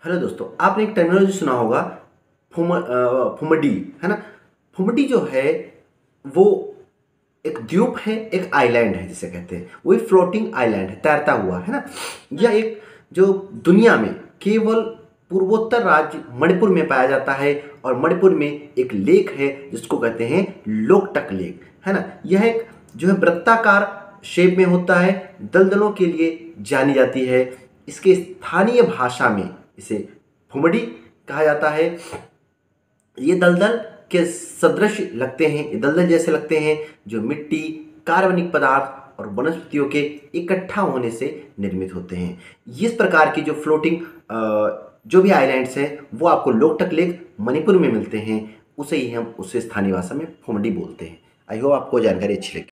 Hello दोस्तों, आपने एक टर्मिनोलॉजी सुना होगा फुमडी, है ना। फुमडी जो है वो एक द्वीप है, एक आइलैंड है जिसे कहते हैं, वो एक फ्लोटिंग आइलैंड है, तैरता हुआ, है ना। यह एक जो दुनिया में केवल पूर्वोत्तर राज्य मणिपुर में पाया जाता है और मणिपुर में एक लेक है जिसको कहते हैं लोकटक लेक, है ना। यह एक जो है वृत्ताकार शेप में होता है, दलदलों के लिए जानी जाती है। इसके स्थानीय भाषा में इसे फुमडी कहा जाता है। ये दलदल के सदृश लगते हैं, ये दलदल जैसे लगते हैं जो मिट्टी, कार्बनिक पदार्थ और वनस्पतियों के इकट्ठा होने से निर्मित होते हैं। इस प्रकार की जो फ्लोटिंग जो भी आइलैंड्स हैं वो आपको लोकटक लेक मणिपुर में मिलते हैं, उसे ही हम उसे स्थानीय भाषा में फुमडी बोलते हैं। आई होप आपको जानकारी अच्छी लगी।